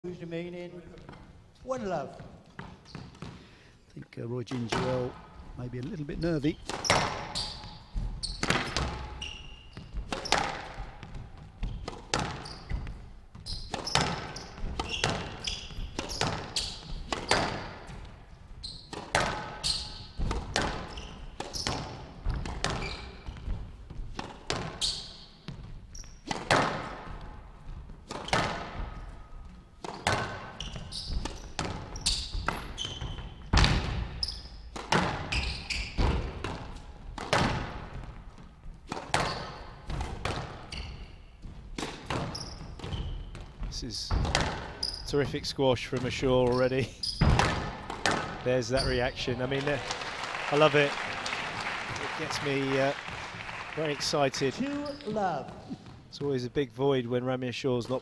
remaining. One love. I think Roy Gingerell may be a little bit nervy. This is terrific squash from Ashour already. There's that reaction. I mean, I love it. It gets me very excited. 2 love. It's always a big void when Ramy Ashour's not